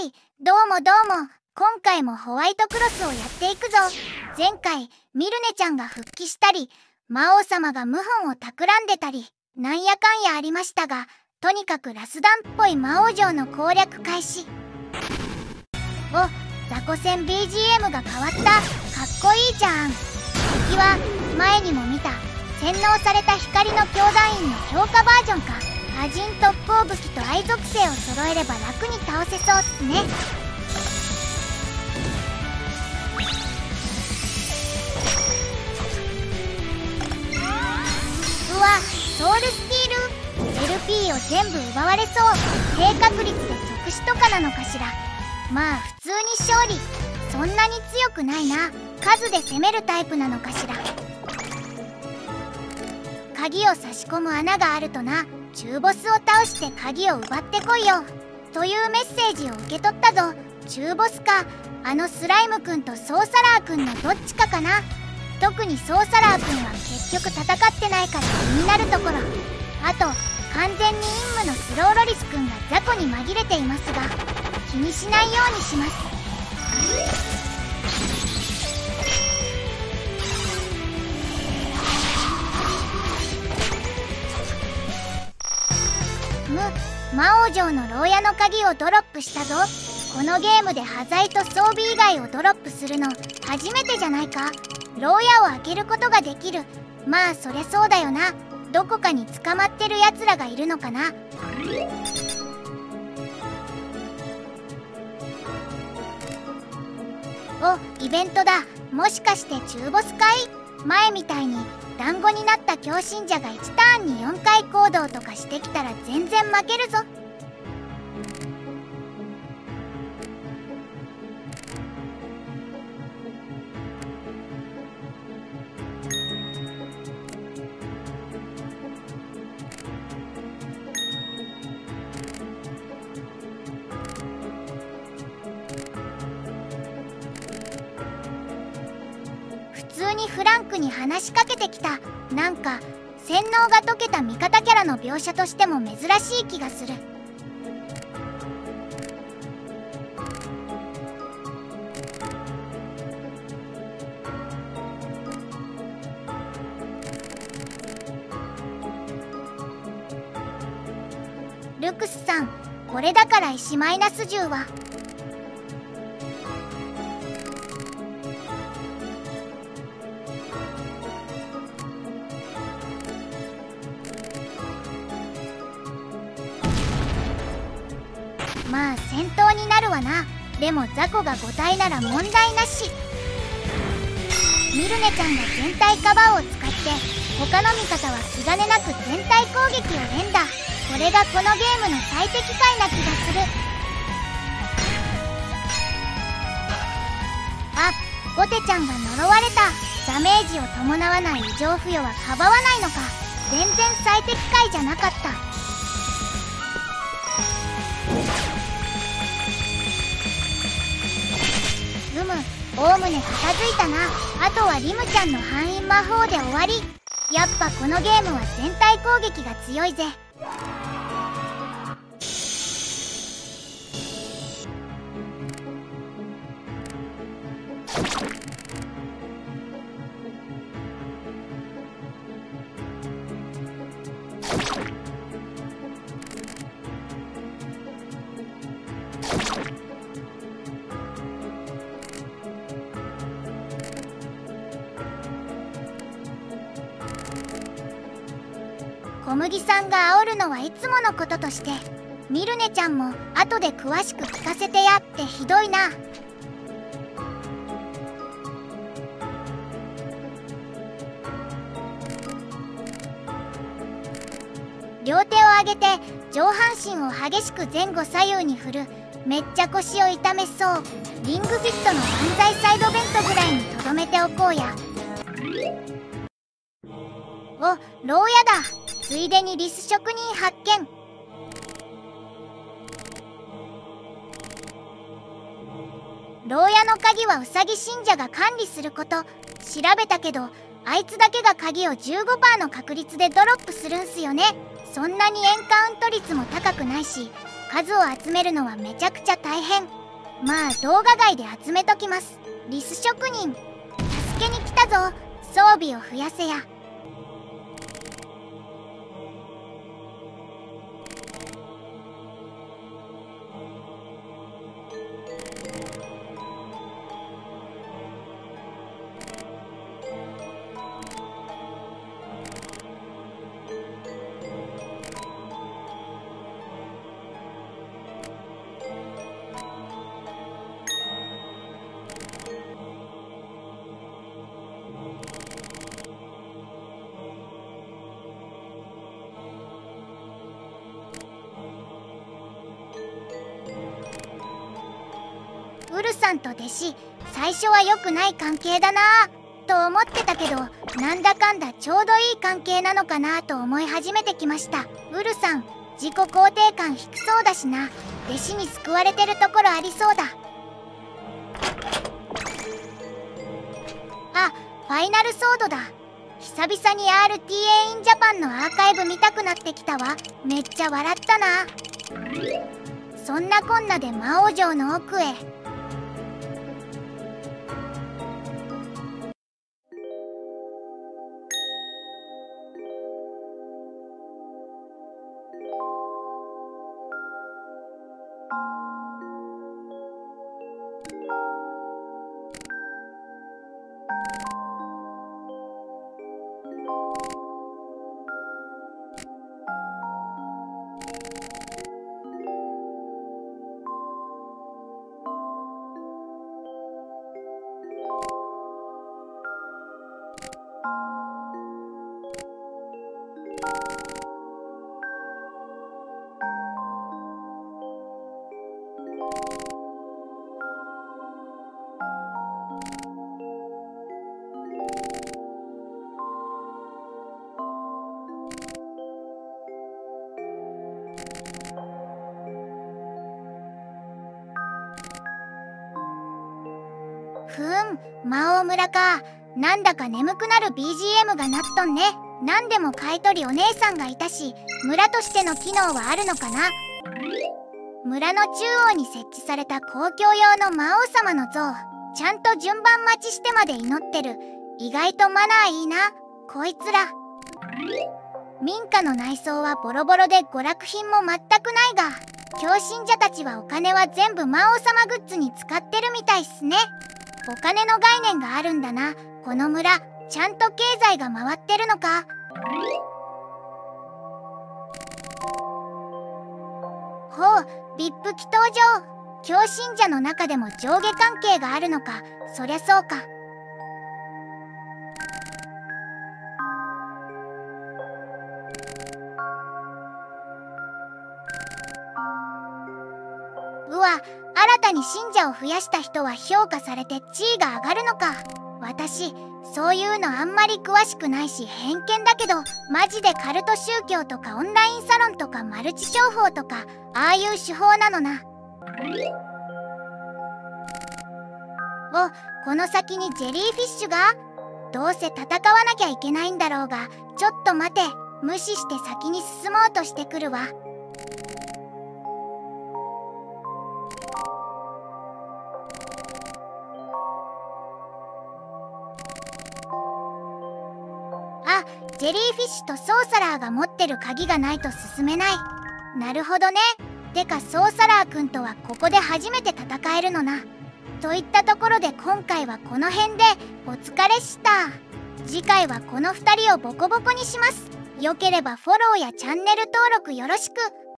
どうもどうも。今回もホワイトクロスをやっていくぞ。前回ミルネちゃんが復帰したり、魔王様が謀反を企んでたり、なんやかんやありましたが、とにかくラスダンっぽい魔王城の攻略開始。お、雑魚戦 BGM が変わった。かっこいいじゃん。敵は前にも見た洗脳された光の兄弟院の強化バージョンか。魔人特攻武器と愛属性を揃えれば楽に倒せそうっすね。うわ、ソウルスティール LP を全部奪われそう。低確率で即死とかなのかしら。まあ普通に勝利。そんなに強くないな。数で攻めるタイプなのかしら。鍵を差し込む穴があるとな。中ボスを倒して鍵を奪ってこいよというメッセージを受け取ったぞ。中ボスか、あのスライムくんとソーサラーくんのどっちかかな。特にソーサラーくんは結局戦ってないから気になるところ。あと完全に陰夢のスローロリスくんが雑魚に紛れていますが、気にしないようにします。魔王城の牢屋の鍵をドロップしたぞ。このゲームで端材と装備以外をドロップするの初めてじゃないか。牢屋を開けることができる。まあそりゃそうだよな。どこかに捕まってるやつらがいるのかな。お、イベントだ。もしかして中ボスかい。前みたいに団子になった強信者が1ターンに4回行動とかしてきたら全然負けるぞ。普通にフランクに話しかけてきた。なんか洗脳が解けた味方キャラの描写としても珍しい気がする。ルクスさん、これだから石マイナス10は。まあ戦闘になるわな。でも雑魚が5体なら問題なし。ミルネちゃんが全体カバーを使って他の味方は気兼ねなく全体攻撃を連打。これがこのゲームの最適解な気がする。あ、ゴテちゃんが呪われた。ダメージを伴わない異常付与はかばわないのか。全然最適解じゃなかった。おおむね片付いたな。あとはリムちゃんの範囲魔法で終わり。やっぱこのゲームは全体攻撃が強いぜ。小麦さんが煽るのはいつものこととして、ミルネちゃんも後で詳しく聞かせてやってひどいな。両手を上げて上半身を激しく前後左右に振る。めっちゃ腰を痛めそう。リングフィットの万歳サイドベントぐらいにとどめておこうや。お、牢屋だ。ついでにリス職人発見。牢屋の鍵はウサギ信者が管理すること。調べたけどあいつだけが鍵を 15% の確率でドロップするんすよね。そんなにエンカウント率も高くないし、 数を集めるのはめちゃくちゃ大変。まあ動画外で集めときます。リス職人、助けに来たぞ。装備を増やせや。ウルさんと弟子、最初は良くない関係だなぁと思ってたけど、なんだかんだちょうどいい関係なのかなと思い始めてきました。ウルさん、自己肯定感低そうだしな。弟子に救われてるところありそうだ。あ、ファイナルソードだ。久々に RTA in Japan のアーカイブ見たくなってきたわ。めっちゃ笑ったな。そんなこんなで魔王城の奥へ。魔王村か。なんだか眠くなる BGM がなっとんね。なんでも買い取りお姉さんがいたし、村としての機能はあるのかな。村の中央に設置された公共用の魔王様の像、ちゃんと順番待ちしてまで祈ってる。意外とマナーいいなこいつら。民家の内装はボロボロで娯楽品も全くないが、狂信者たちはお金は全部魔王様グッズに使ってるみたいっすね。お金の概念があるんだなこの村。ちゃんと経済が回ってるのか。ほう、VIP 祈祷場。狂信者の中でも上下関係があるのか。そりゃそうか。うわ、新たに信者を増やした人は評価されて地位が上がるのか。私そういうのあんまり詳しくないし偏見だけど、マジでカルト宗教とかオンラインサロンとかマルチ商法とかああいう手法なのな。お、この先にジェリーフィッシュが。どうせ戦わなきゃいけないんだろうが、ちょっと待て。無視して先に進もうとしてくるわ。あ、ジェリーフィッシュとソーサラーが持ってる鍵がないと進めない。なるほどね。てかソーサラーくんとはここで初めて戦えるのな。といったところで今回はこの辺でお疲れした。次回はこの2人をボコボコにします。よければフォローやチャンネル登録よろしく。